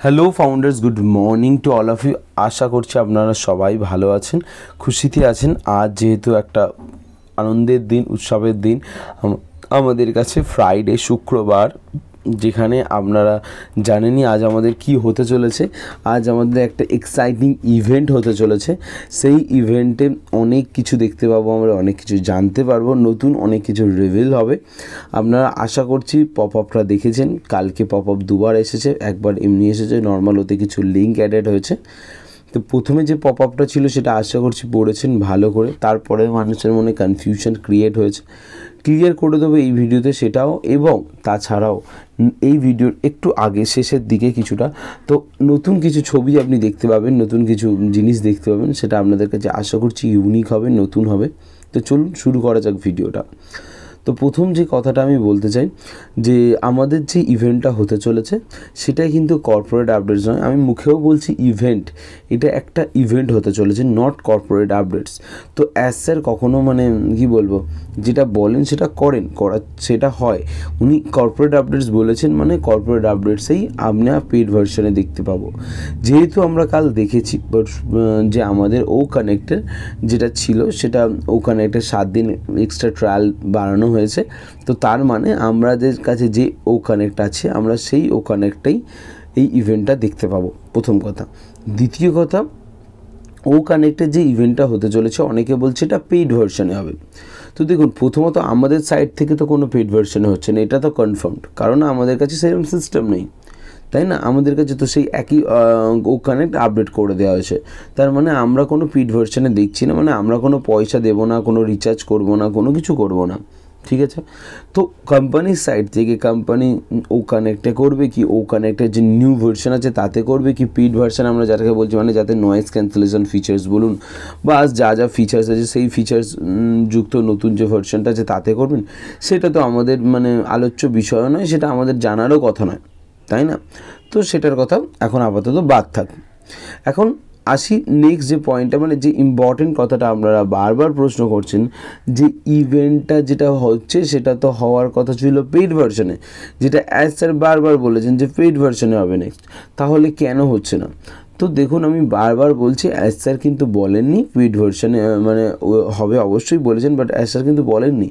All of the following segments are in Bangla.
Hello founders, good morning to all of you. আশা করছি আপনারা সবাই ভালো আছেন, খুশিতে আছেন। আজ যেহেতু একটা আনন্দের দিন, উৎসবের দিন আমাদের কাছে, ফ্রাইডে, শুক্রবার, যেখানে আপনারা জানেনই আজ আমাদের কি হতে চলেছে। আজ আমাদের একটা এক্সাইটিং ইভেন্ট হতে চলেছে। সেই ইভেন্টে অনেক কিছু দেখতে পাবো আমরা, অনেক কিছু জানতে পারবো, নতুন অনেক কিছু রিভিল হবে। আপনারা আশা করছি পপ আপটা দেখেছেন। কালকে পপ আপ দুবার এসেছে, একবার এমনি এসেছে নর্মাল, ওতে কিছু লিঙ্ক অ্যাডেড হয়েছে। তো প্রথমে যে পপ আপটা ছিল সেটা আশা করছি পড়েছেন ভালো করে। তারপরে মানুষের মনে কনফিউশন ক্রিয়েট হয়েছে, ক্লিয়ার করে দেবো এই ভিডিওতে সেটাও। এবং তাছাড়াও এই ভিডিওর একটু আগে শেষের দিকে কিছুটা তো নতুন কিছু ছবি আপনি দেখতে পাবেন, নতুন কিছু জিনিস দেখতে পাবেন। সেটা আপনাদের কাছে আশা করছি ইউনিক হবে, নতুন হবে। তো চলুন শুরু করা যাক ভিডিওটা। তো প্রথম যে কথাটা আমি বলতে চাই যে আমাদের যে ইভেন্টটা হতে চলেছে সেটাই কিন্তু কর্পোরেট আপডেটস নয়। আমি মুখেও বলছি ইভেন্ট, এটা একটা ইভেন্ট হতে চলেছে, নট কর্পোরেট আপডেটস। তো অ্যাজ স্যার কখনও কি বলবো, যেটা বলেন সেটা করেন, সেটা হয়। উনি কর্পোরেট আপডেটস বলেছেন, মানে কর্পোরেট আপডেটসেই আমরা পেড ভার্সনে দেখতে পাবো। যেহেতু আমরা কাল দেখেছি যে আমাদের ও কানেক্টের যেটা ছিল সেটা ও কানেক্টের 7 দিন এক্সট্রা ট্রায়াল বাড়ানো হয়েছে। তো তার মানে আমাদের কাছে যে ও কানেক্ট আছে, আমরা সেই ও কানেক্টটাই এই ইভেন্টটা দেখতে পাবো, প্রথম কথা। দ্বিতীয় কথা, ও কানেক্টের যে ইভেন্টটা হতে চলেছে অনেকে বলছে এটা পেইড ভার্সনে হবে। তো দেখুন, প্রথমত আমাদের সাইড থেকে তো কোনো পেইড ভার্সনে হচ্ছে না, এটা তো কনফার্মড, কারণ আমাদের কাছে সেরকম সিস্টেম নেই, তাই না? আমাদের কাছে তো সেই একই ও কানেক্ট আপডেট করে দেওয়া হয়েছে। তার মানে আমরা কোনো পেইড ভার্সনে দেখছি না, মানে আমরা কোনো পয়সা দেবো না, কোনো রিচার্জ করবো না, কোনো কিছু করবো না, ঠিক আছে? তো কোম্পানির সাইড থেকে কোম্পানি ও কানেক্টে করবে কি, ও কানেক্টের যে নিউ ভার্সন আছে তাতে করবে কি, পেইড ভার্সন আমরা যাকে বলছি, মানে যাতে নয়েজ ক্যান্সেলেশন ফিচার্স বলুন বা যা যা ফিচার্স আছে সেই ফিচার্স যুক্ত নতুন যে ভার্সনটা আছে তাতে করবেন, সেটা তো আমাদের আলোচ্য বিষয় নয়, সেটা আমাদের জানারও কথা নয়, তাই না? তো সেটার কথা এখন আপাতত বাদ থাক। এখন আসি নেক্সট যে পয়েন্টটা, যে ইম্পর্টেন্ট কথাটা আপনারা বারবার প্রশ্ন করছেন, যে ইভেন্টটা যেটা হচ্ছে সেটা তো হওয়ার কথা ছিল পেইড ভার্সনে, যেটা অ্যাজ স্যার বারবার বলেছেন যে পেইড ভার্সনে হবে নেক্সট, তাহলে কেন হচ্ছে না? তো দেখুন, আমি বারবার বলছি, অ্যাজ স্যার কিন্তু বলেননি পেইড ভার্সনে হবে, অবশ্যই বলেছেন, বাট অ্যাজ স্যার কিন্তু বলেননি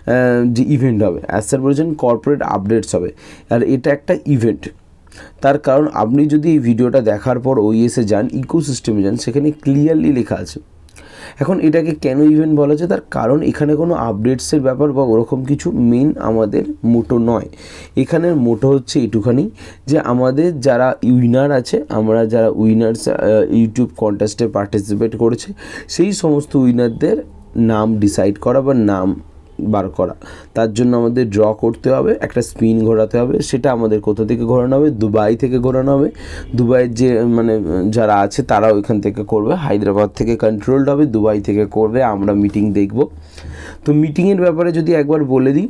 যে ইভেন্ট হবে। অ্যাজ স্যার বলেছেন কর্পোরেট আপডেটস হবে, আর এটা একটা ইভেন্ট। তার কারণ আপনি যদি এই ভিডিওটা দেখার পর ওইএসে যান, ইকোসিস্টেমে যান, সেখানে ক্লিয়ারলি লেখা আছে। এখন এটাকে কেন ইভেন্ট বলা হচ্ছে, তার কারণ এখানে কোনো আপডেটসের ব্যাপার বা ওরকম কিছু মেন আমাদের মোটো নয়। এখানের মোটো হচ্ছে এটুখানি যে আমাদের যারা উইনার আছে, আমরা যারা উইনার্স ইউটিউব কন্টেস্টে পার্টিসিপেট করেছে, সেই সমস্ত উইনারদের নাম ডিসাইড করা বা নাম বার করা। তার জন্য আমাদের ড্র করতে হবে, একটা স্পিন ঘোরাতে হবে। সেটা আমাদের কোথা থেকে ঘোরানো হবে? দুবাই থেকে ঘোরানো হবে। দুবাইয়ের যে যারা আছে তারা ওইখান থেকে করবে, হায়দ্রাবাদ থেকে কন্ট্রোলড হবে, দুবাই থেকে করবে। আমরা মিটিং দেখব। তো মিটিংয়ের ব্যাপারে যদি একবার বলে দিই,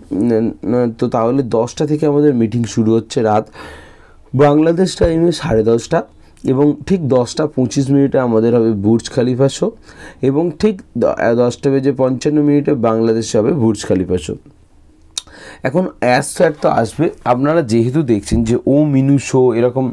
তো তাহলে 10টা থেকে আমাদের মিটিং শুরু হচ্ছে, রাত বাংলাদেশ টাইমে 10:30, এবং ঠিক 10:25 আমাদের হবে বুর্জ খালিফা শো, এবং ঠিক 10:55 বাংলাদেশে হবে বুর্জ খালিফা শো। এখন অ্যাজ স্যার তো আসবে, আপনারা যেহেতু দেখছেন যে ও মিনু শো এরকম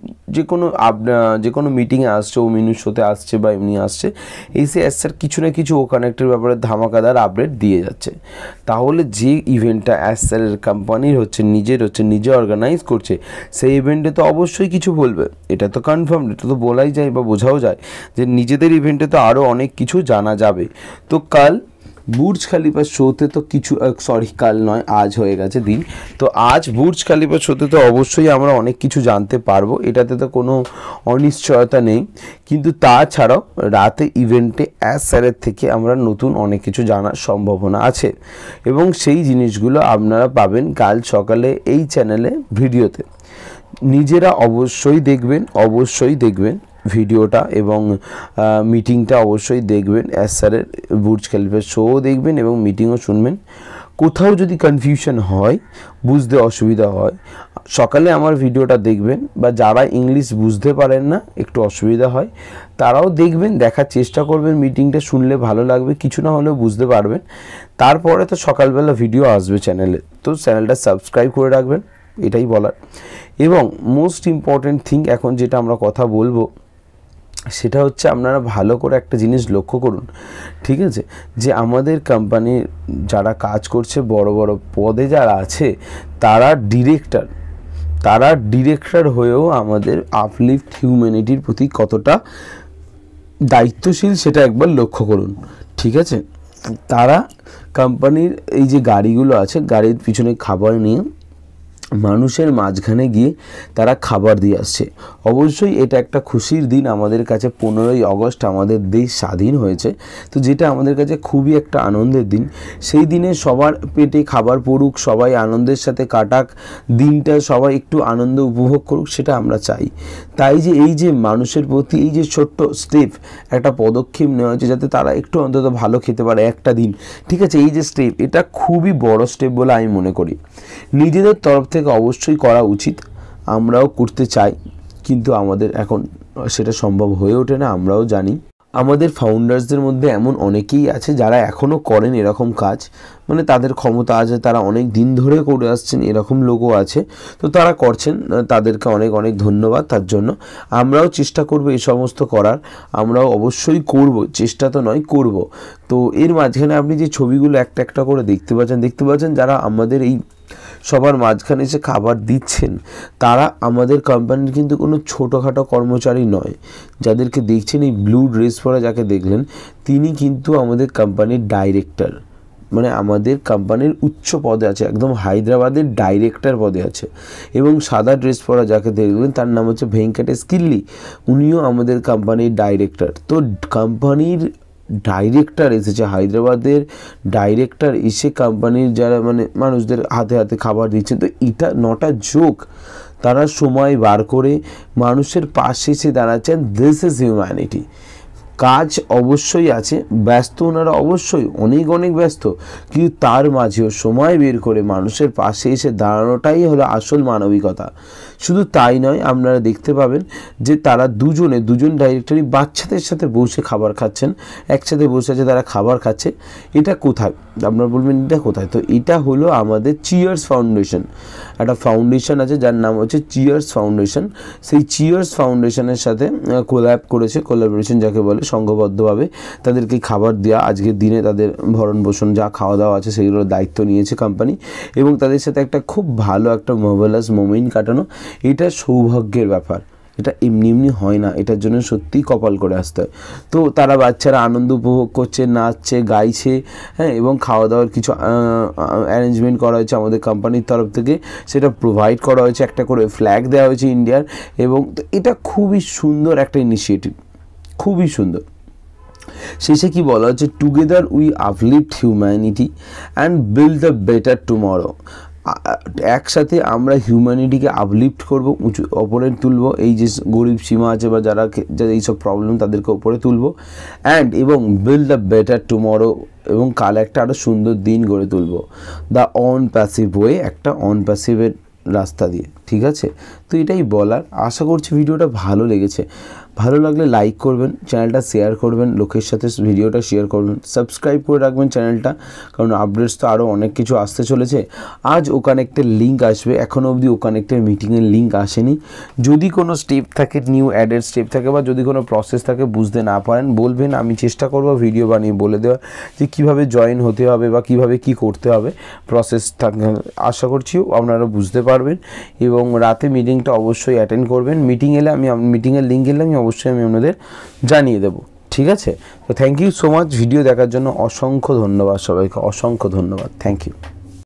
যে কোনো মিটিংয়ে আসছে, ও মিনু শোতে আসছে বা এমনি আসছে, এসে অ্যাজ স্যার কিছু না কিছু ও কানেক্টের ব্যাপারে ধামাকাদার আপডেট দিয়ে যাচ্ছে। তাহলে যে ইভেন্টটা অ্যাজ স্যারের কোম্পানির হচ্ছে, নিজে অর্গানাইজ করছে, সেই ইভেন্টে তো অবশ্যই কিছু বলবে। এটা তো কনফার্ম, এটা তো বলাই যায় বা বোঝাও যায় যে নিজেদের ইভেন্টে তো আরও অনেক কিছু জানা যাবে। তো কাল বুর্জ খালিফা শোতে তো কিছু, কাল নয়, আজ হয়ে গেছে দিন। তো আজ বুর্জ খালিফা শোতে তো অবশ্যই আমরা অনেক কিছু জানতে পারবো, এটাতে তো কোনো অনিশ্চয়তা নেই। কিন্তু তাছাড়াও রাতে ইভেন্টে অ্যাজ স্যারের থেকে আমরা নতুন অনেক কিছু জানার সম্ভাবনা আছে, এবং সেই জিনিসগুলো আপনারা পাবেন কাল সকালে এই চ্যানেলে ভিডিওতে। নিজেরা অবশ্যই দেখবেন ভিডিওটা, এবং মিটিংটা অবশ্যই দেখবেন। অ্যাজ স্যারের বুর্জ খালিফার শোও দেখবেন এবং মিটিংও শুনবেন। কোথাও যদি কনফিউশন হয়, বুঝতে অসুবিধা হয়, সকালে আমার ভিডিওটা দেখবেন, বা যারা ইংলিশ বুঝতে পারেন না, একটু অসুবিধা হয়, তারাও দেখবেন, দেখার চেষ্টা করবেন। মিটিংটা শুনলে ভালো লাগবে, কিছু না হলেও বুঝতে পারবেন। তারপরে তো সকালবেলা ভিডিও আসবে চ্যানেলে, তো চ্যানেলটা সাবস্ক্রাইব করে রাখবেন, এটাই বলার। এবং মোস্ট ইম্পর্ট্যান্ট থিং এখন যেটা আমরা কথা বলবো সেটা হচ্ছে আপনারা ভালো করে একটা জিনিস লক্ষ্য করুন, ঠিক আছে, যে আমাদের কোম্পানির যারা কাজ করছে বড় বড় পদে যারা আছে তারা ডিরেক্টর হয়েও আমাদের আপলিফট হিউম্যানিটির প্রতি কতটা দায়িত্বশীল সেটা একবার লক্ষ্য করুন, ঠিক আছে। তারা কোম্পানির এই যে গাড়িগুলো আছে, গাড়ির পিছনে খাবার নিয়ে মানুষের মাঝখানে গিয়ে তারা খাবার দিয়ে আসছে। অবশ্যই এটা একটা খুশির দিন আমাদের কাছে। 15ই আগস্ট আমাদের দেশ স্বাধীন হয়েছে, তো যেটা আমাদের কাছে খুবই একটা আনন্দের দিন। সেই দিনে সবার পেটে খাবার পড়ুক, সবাই আনন্দের সাথে কাটাক দিনটা, সবাই একটু আনন্দ উপভোগ করুক, সেটা আমরা চাই। তাই যে এই যে মানুষের প্রতি এই যে ছোট্ট স্টেপ, একটা পদক্ষেপ নেওয়া হয়েছে যাতে তারা একটু অন্তত ভালো খেতে পারে একটা দিন, ঠিক আছে, এই যে স্টেপ, এটা খুবই বড় স্টেপ বলে আমি মনে করি। নিজেদের তরফ থেকে অবশ্যই করা উচিত, আমরাও করতে চাই, কিন্তু আমাদের এখন সেটা সম্ভব হয়ে ওঠে না। আমরাও জানি আমাদের ফাউন্ডার্সদের মধ্যে এমন অনেকেই আছে যারা এখনও করেন এরকম কাজ, মানে তাদের ক্ষমতা আছে, তারা অনেক দিন ধরে করে আসছেন, এরকম লোকও আছে, তো তারা করছেন, তাদেরকে অনেক অনেক ধন্যবাদ তার জন্য। আমরাও চেষ্টা করব এই সমস্ত করার, আমরাও অবশ্যই করব, চেষ্টা তো নয়, করব। তো এর মাঝখানে আপনি যে ছবিগুলো একটা একটা করে দেখতে পাচ্ছেন যারা আমাদের এই সবার মাঝখানে এসে খাবার দিচ্ছেন, তারা আমাদের কোম্পানির কিন্তু কোনো ছোটোখাটো কর্মচারী নয়। যাদেরকে দেখছেন, এই ব্লু ড্রেস পরা যাকে দেখলেন, তিনি কিন্তু আমাদের কোম্পানির ডাইরেক্টর, মানে আমাদের কোম্পানির উচ্চ পদে আছে, একদম হায়দ্রাবাদের ডাইরেক্টর পদে আছে। এবং সাদা ড্রেস পরা যাকে দেখলেন তার নাম হচ্ছে ভেঙ্কটেশ কিল্লি, উনিও আমাদের কোম্পানির ডাইরেক্টর। তো কোম্পানির ডাইরেক্টর এসেছে, হায়দ্রাবাদের ডাইরেক্টর এসে কোম্পানির যারা মানে মানুষদের হাতে হাতে খাবার দিচ্ছে, তো এটা নটা জোক। তারা সময় বার করে মানুষের পাশে এসে দাঁড়াচ্ছেন। This is humanity. কাজ অবশ্যই আছে, ব্যস্ত ওনারা অবশ্যই অনেক অনেক ব্যস্ত, কিন্তু তার মাঝেও সময় বের করে মানুষের পাশে এসে দাঁড়ানোটাই হলো আসল মানবিকতা। শুধু তাই নয়, আপনারা দেখতে পাবেন যে তারা দুজন ডাইরেক্টরই বাচ্চাদের সাথে বসে খাবার খাচ্ছেন, একসাথে বসে আছে, তারা খাবার খাচ্ছে। এটা কোথায় আপনারা বলবেন, এটা কোথায়? তো এটা হলো আমাদের চিয়ার্স ফাউন্ডেশন। একটা ফাউন্ডেশন আছে যার নাম হচ্ছে চিয়ার্স ফাউন্ডেশন। সেই চিয়ার্স ফাউন্ডেশনের সাথে কোলাবোরেশন যাকে বলে, সংঘবদ্ধভাবে তাদেরকে খাবার দেওয়া, আজকের দিনে তাদের ভরণ পোষণ যা খাওয়া দাওয়া আছে সেগুলোর দায়িত্ব নিয়েছে কোম্পানি, এবং তাদের সাথে একটা খুব ভালো একটা মার্ভেলাস মোমেন্ট কাটানো। এটা সৌভাগ্যের ব্যাপার, এটা এমনি এমনি হয় না, এটার জন্য সত্যিই কপাল করে আসতে হয়। তো তারা বাচ্চারা আনন্দ উপভোগ করছে, নাচছে, গাইছে, হ্যাঁ, এবং খাওয়া দাওয়ার কিছু অ্যারেঞ্জমেন্ট করা হয়েছে আমাদের কোম্পানির তরফ থেকে, সেটা প্রোভাইড করা হয়েছে, একটা করে ফ্ল্যাগ দেওয়া হয়েছে ইন্ডিয়ার, এবং এটা খুবই সুন্দর একটা ইনিশিয়েটিভ, খুবই সুন্দর। শেষে কি বলা হচ্ছে, together we uplift humanity and build the better tomorrow. একসাথে আমরা হিউম্যানিটিকে আপলিফট করব, ওপরে তুলব, এই যে গরিব সীমা আছে বা যারা এইসব প্রবলেম তাদেরকে ওপরে তুলব, এবং বিল্ড দ্য বেটার টুমরো, এবং কাল একটা আরও সুন্দর দিন গড়ে তুলব, দ্য অন প্যাসিভ ওয়ে, একটা অন প্যাসিভের রাস্তা দিয়ে, ঠিক আছে। তো এটাই বলার। আশা করছি ভিডিওটা ভালো লেগেছে। ভালো লাগলে লাইক করবেন, চ্যানেলটা শেয়ার করবেন, লোকের সাথে ভিডিওটা শেয়ার করবেন, সাবস্ক্রাইব করে রাখবেন চ্যানেলটা, কারণ আপডেটস তো আরও অনেক কিছু আসতে চলেছে। আজ ও কানেক্টের লিঙ্ক আসবে, এখনও অবধি ও কানেক্টের মিটিংয়ের লিঙ্ক আসেনি। যদি কোনো স্টেপ থাকে, নিউ অ্যাডেড স্টেপ থাকে, বা যদি কোনো প্রসেস থাকে বুঝতে না পারেন, বলবেন, আমি চেষ্টা করব ভিডিও বানিয়ে বলে দেওয়া যে কীভাবে জয়েন হতে হবে বা কীভাবে কী করতে হবে, প্রসেস থাকে। আশা করছি আপনারা বুঝতে পারবেন, এবং রাতে মিটিংটা অবশ্যই অ্যাটেন্ড করবেন। মিটিংয়ের লিঙ্ক এলে আমি অবশ্যই আপনাদের জানিয়ে দেবো, ঠিক আছে। তো thank you so much video দেখার জন্য। অসংখ্য ধন্যবাদ সবাইকে, অসংখ্য ধন্যবাদ, থ্যাংক ইউ।